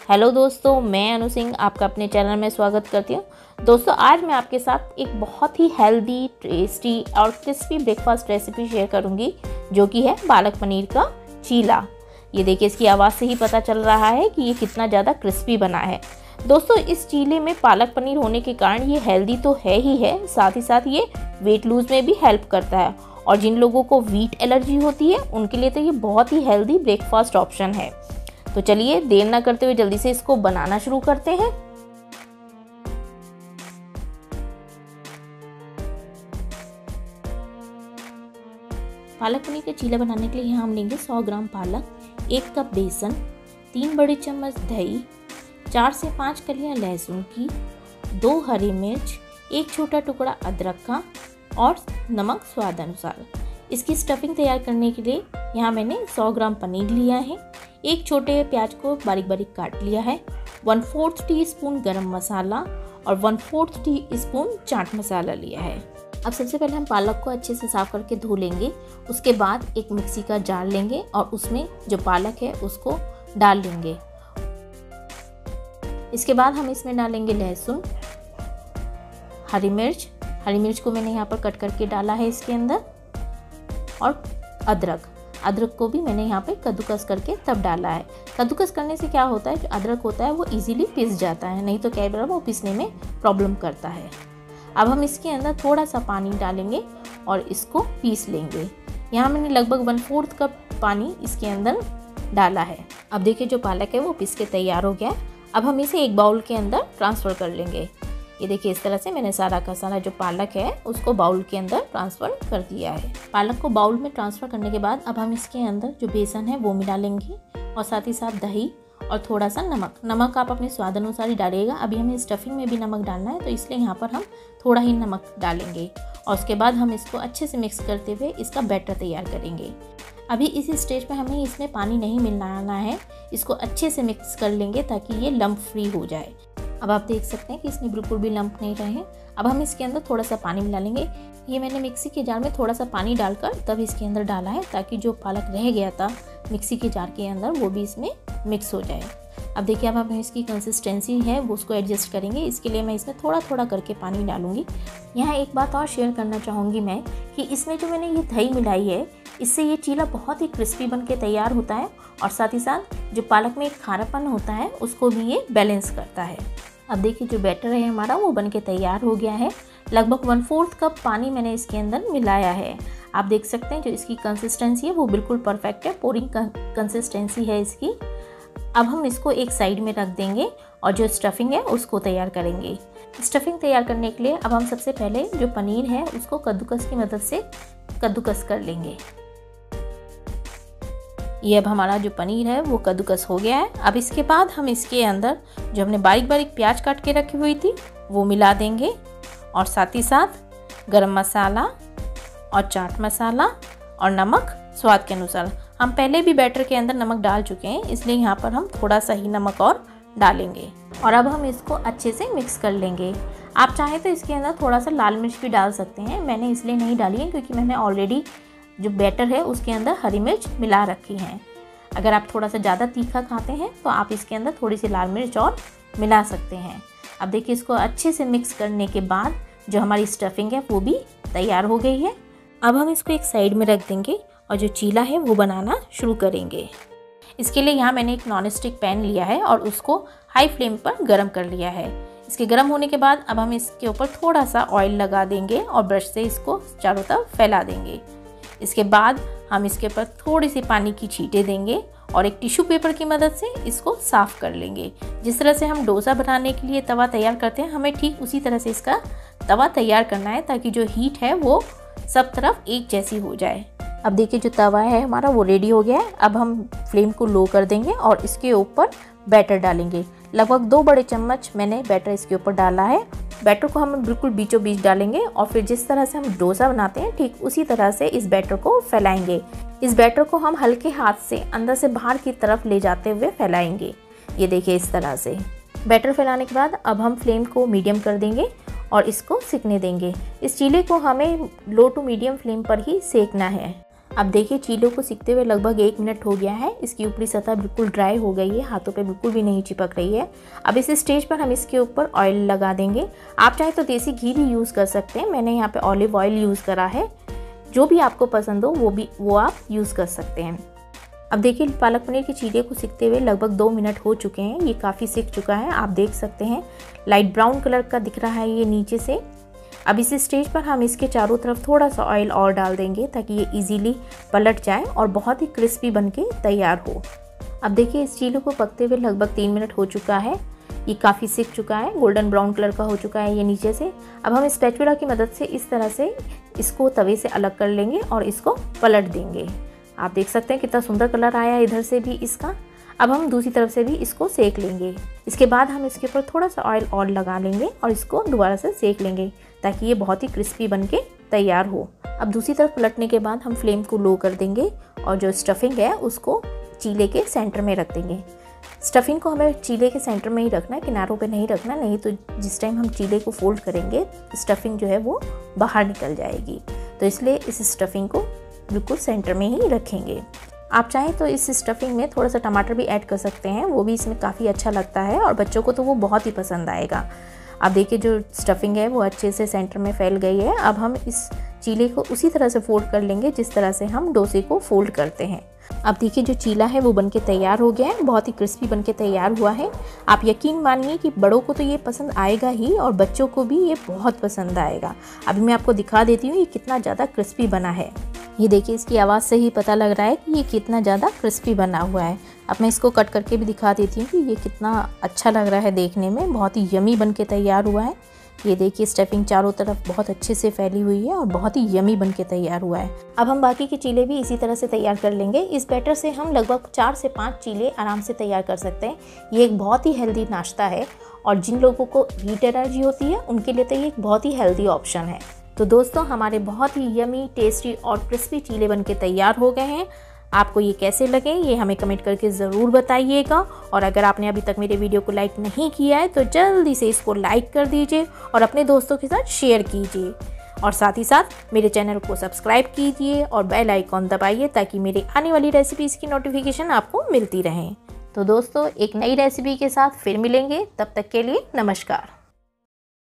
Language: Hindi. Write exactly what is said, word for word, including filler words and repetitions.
हेलो दोस्तों, मैं अनु सिंह आपका अपने चैनल में स्वागत करती हूँ। दोस्तों, आज मैं आपके साथ एक बहुत ही हेल्दी, टेस्टी और क्रिस्पी ब्रेकफास्ट रेसिपी शेयर करूँगी, जो कि है पालक पनीर का चीला। ये देखिए, इसकी आवाज़ से ही पता चल रहा है कि ये कितना ज़्यादा क्रिस्पी बना है। दोस्तों, इस चीले में पालक पनीर होने के कारण ये हेल्दी तो है ही है, साथ ही साथ ये वेट लूज में भी हेल्प करता है। और जिन लोगों को व्हीट एलर्जी होती है उनके लिए तो ये बहुत ही हेल्दी ब्रेकफास्ट ऑप्शन है। तो चलिए देर ना करते हुए जल्दी से इसको बनाना शुरू करते हैं। पालक पनीर का चीला बनाने के लिए यहाँ हम लेंगे सौ ग्राम पालक, एक कप बेसन, तीन बड़े चम्मच दही, चार से पाँच कलियाँ लहसुन की, दो हरी मिर्च, एक छोटा टुकड़ा अदरक का और नमक स्वाद अनुसार। इसकी स्टफिंग तैयार करने के लिए यहाँ मैंने सौ ग्राम पनीर लिया है, एक छोटे प्याज को बारीक बारीक काट लिया है, one fourth tea spoon garam masala और one fourth teaspoon chaat masala लिया है। अब सबसे पहले हम पालक को अच्छे से साफ करके धो लेंगे। उसके बाद एक मिक्सी का जार लेंगे और उसमें जो पालक है उसको डाल लेंगे। इसके बाद हम इसमें डालेंगे लहसुन, हरी मिर्च, हरी मिर्च को मैंने यहाँ पर कट करके डाला है इसके अंदर, और अदरक अदरक को भी मैंने यहाँ पे कद्दूकस करके तब डाला है। कद्दूकस करने से क्या होता है, जो अदरक होता है वो इजीली पिस जाता है, नहीं तो क्या बार वो पिसने में प्रॉब्लम करता है। अब हम इसके अंदर थोड़ा सा पानी डालेंगे और इसको पीस लेंगे। यहाँ मैंने लगभग वन फोर्थ कप पानी इसके अंदर डाला है। अब देखिए, जो पालक है वो पीस के तैयार हो गया है। अब हम इसे एक बाउल के अंदर ट्रांसफ़र कर लेंगे। ये देखिए, इस तरह से मैंने सारा का सारा जो पालक है उसको बाउल के अंदर ट्रांसफ़र कर दिया है। पालक को बाउल में ट्रांसफ़र करने के बाद अब हम इसके अंदर जो बेसन है वो मिला लेंगे और साथ ही साथ दही और थोड़ा सा नमक नमक आप अपने स्वाद अनुसार ही डालिएगा। अभी हमें स्टफिंग में भी नमक डालना है, तो इसलिए यहाँ पर हम थोड़ा ही नमक डालेंगे और उसके बाद हम इसको अच्छे से मिक्स करते हुए इसका बैटर तैयार करेंगे। अभी इस स्टेज पे हमें इसमें पानी नहीं मिलाना है, इसको अच्छे से मिक्स कर लेंगे ताकि ये लम्प फ्री हो जाए। अब आप देख सकते हैं कि इसमें बिल्कुल भी लम्प नहीं रहे हैं। अब हम इसके अंदर थोड़ा सा पानी मिला लेंगे। ये मैंने मिक्सी के जार में थोड़ा सा पानी डालकर तब इसके अंदर डाला है, ताकि जो पालक रह गया था मिक्सी के जार के अंदर वो भी इसमें मिक्स हो जाए। अब देखिए, अब हम इसकी कंसिस्टेंसी है वो उसको एडजस्ट करेंगे। इसके लिए मैं इसमें थोड़ा थोड़ा करके पानी डालूंगी। यहाँ एक बात और शेयर करना चाहूँगी मैं कि इसमें जो मैंने ये दही मिलाई है, इससे ये चीला बहुत ही क्रिस्पी बन के तैयार होता है और साथ ही साथ जो पालक में एक खारापन होता है उसको भी ये बैलेंस करता है। अब देखिए, जो बैटर है हमारा वो बन के तैयार हो गया है। लगभग वन फोर्थ कप पानी मैंने इसके अंदर मिलाया है। आप देख सकते हैं जो इसकी कंसिस्टेंसी है वो बिल्कुल परफेक्ट है, पोरिंग कंसिस्टेंसी है इसकी। अब हम इसको एक साइड में रख देंगे और जो स्टफिंग है उसको तैयार करेंगे। स्टफिंग तैयार करने के लिए अब हम सबसे पहले जो पनीर है उसको कद्दूकस की मदद से कद्दूकस कर लेंगे। ये अब हमारा जो पनीर है वो कद्दूकस हो गया है। अब इसके बाद हम इसके अंदर जो हमने बारीक बारीक प्याज काट के रखी हुई थी वो मिला देंगे और साथ ही साथ गरम मसाला और चाट मसाला और नमक स्वाद के अनुसार। हम पहले भी बैटर के अंदर नमक डाल चुके हैं, इसलिए यहाँ पर हम थोड़ा सा ही नमक और डालेंगे और अब हम इसको अच्छे से मिक्स कर लेंगे। आप चाहें तो इसके अंदर थोड़ा सा लाल मिर्च भी डाल सकते हैं, मैंने इसलिए नहीं डाली है क्योंकि मैंने ऑलरेडी जो बैटर है उसके अंदर हरी मिर्च मिला रखी हैं। अगर आप थोड़ा सा ज़्यादा तीखा खाते हैं तो आप इसके अंदर थोड़ी सी लाल मिर्च और मिला सकते हैं। अब देखिए, इसको अच्छे से मिक्स करने के बाद जो हमारी स्टफिंग है वो भी तैयार हो गई है। अब हम इसको एक साइड में रख देंगे और जो चीला है वो बनाना शुरू करेंगे। इसके लिए यहाँ मैंने एक नॉन स्टिक पैन लिया है और उसको हाई फ्लेम पर गर्म कर लिया है। इसके गर्म होने के बाद अब हम इसके ऊपर थोड़ा सा ऑयल लगा देंगे और ब्रश से इसको चारों तरफ फैला देंगे। इसके बाद हम इसके ऊपर थोड़ी सी पानी की छींटे देंगे और एक टिश्यू पेपर की मदद से इसको साफ़ कर लेंगे। जिस तरह से हम डोसा बनाने के लिए तवा तैयार करते हैं, हमें ठीक उसी तरह से इसका तवा तैयार करना है ताकि जो हीट है वो सब तरफ एक जैसी हो जाए। अब देखिए, जो तवा है हमारा वो रेडी हो गया है। अब हम फ्लेम को लो कर देंगे और इसके ऊपर बैटर डालेंगे। लगभग दो बड़े चम्मच मैंने बैटर इसके ऊपर डाला है। बैटर को हम बिल्कुल बीचों बीच डालेंगे और फिर जिस तरह से हम डोसा बनाते हैं ठीक उसी तरह से इस बैटर को फैलाएंगे। इस बैटर को हम हल्के हाथ से अंदर से बाहर की तरफ ले जाते हुए फैलाएंगे। ये देखिए, इस तरह से बैटर फैलाने के बाद अब हम फ्लेम को मीडियम कर देंगे और इसको सिकने देंगे। इस चीले को हमें लो टू मीडियम फ्लेम पर ही सेकना है। अब देखिए चीलों को सिकते हुए लगभग एक मिनट हो गया है। इसकी ऊपरी सतह बिल्कुल ड्राई हो गई है, हाथों पे बिल्कुल भी नहीं चिपक रही है। अब इस स्टेज पर हम इसके ऊपर ऑयल लगा देंगे। आप चाहे तो देसी घी भी यूज़ कर सकते हैं, मैंने यहाँ पे ऑलिव ऑयल यूज़ करा है। जो भी आपको पसंद हो वो भी वो आप यूज़ कर सकते हैं। अब देखिए पालक पनीर के चीले को सिकते हुए लगभग दो मिनट हो चुके हैं। ये काफ़ी सिक चुका है, आप देख सकते हैं लाइट ब्राउन कलर का दिख रहा है ये नीचे से। अब इस स्टेज पर हम इसके चारों तरफ थोड़ा सा ऑयल और डाल देंगे ताकि ये इजीली पलट जाए और बहुत ही क्रिस्पी बनके तैयार हो। अब देखिए इस चीले को पकते हुए लगभग तीन मिनट हो चुका है। ये काफ़ी सिक चुका है, गोल्डन ब्राउन कलर का हो चुका है ये नीचे से। अब हम स्पैचुला की मदद से इस तरह से इसको तवे से अलग कर लेंगे और इसको पलट देंगे। आप देख सकते हैं कितना सुंदर कलर आया है इधर से भी इसका। अब हम दूसरी तरफ से भी इसको सेक लेंगे। इसके बाद हम इसके ऊपर थोड़ा सा ऑयल और लगा लेंगे और इसको दोबारा से सेक लेंगे ताकि ये बहुत ही क्रिस्पी बनके तैयार हो। अब दूसरी तरफ पलटने के बाद हम फ्लेम को लो कर देंगे और जो स्टफिंग है उसको चीले के सेंटर में रख देंगे। स्टफिंग को हमें चीले के सेंटर में ही रखना है, किनारों पे नहीं रखना, नहीं तो जिस टाइम हम चीले को फोल्ड करेंगे स्टफिंग जो है वो बाहर निकल जाएगी। तो इसलिए इस स्टफिंग को बिल्कुल सेंटर में ही रखेंगे। आप चाहें तो इस स्टफिंग में थोड़ा सा टमाटर भी ऐड कर सकते हैं, वो भी इसमें काफ़ी अच्छा लगता है और बच्चों को तो वो बहुत ही पसंद आएगा। अब देखिए जो स्टफिंग है वो अच्छे से सेंटर में फैल गई है। अब हम इस चीले को उसी तरह से फोल्ड कर लेंगे जिस तरह से हम डोसे को फोल्ड करते हैं। अब देखिए जो चीला है वो बनके तैयार हो गया है, बहुत ही क्रिस्पी बनके तैयार हुआ है। आप यकीन मानिए कि बड़ों को तो ये पसंद आएगा ही और बच्चों को भी ये बहुत पसंद आएगा। अभी मैं आपको दिखा देती हूँ ये कितना ज़्यादा क्रिस्पी बना है। ये देखिए इसकी आवाज़ से ही पता लग रहा है कि ये कितना ज़्यादा क्रिस्पी बना हुआ है। अब मैं इसको कट करके भी दिखा देती हूँ कि ये कितना अच्छा लग रहा है देखने में, बहुत ही यमी बनके तैयार हुआ है। ये देखिए स्टफिंग चारों तरफ बहुत अच्छे से फैली हुई है और बहुत ही यमी बनके तैयार हुआ है। अब हम बाकी के चीले भी इसी तरह से तैयार कर लेंगे। इस बैटर से हम लगभग चार से पाँच चीले आराम से तैयार कर सकते हैं। ये एक बहुत ही हेल्दी नाश्ता है और जिन लोगों को हीट एलर्जी होती है उनके लिए तो ये एक बहुत ही हेल्दी ऑप्शन है। तो दोस्तों हमारे बहुत ही यमी, टेस्टी और क्रिस्पी चीले बनके तैयार हो गए हैं। आपको ये कैसे लगे ये हमें कमेंट करके ज़रूर बताइएगा। और अगर आपने अभी तक मेरे वीडियो को लाइक नहीं किया है तो जल्दी से इसको लाइक कर दीजिए और अपने दोस्तों के साथ शेयर कीजिए और साथ ही साथ मेरे चैनल को सब्सक्राइब कीजिए और बेल आइकॉन दबाइए ताकि मेरी आने वाली रेसिपीज़ की नोटिफिकेशन आपको मिलती रहें। तो दोस्तों एक नई रेसिपी के साथ फिर मिलेंगे, तब तक के लिए नमस्कार।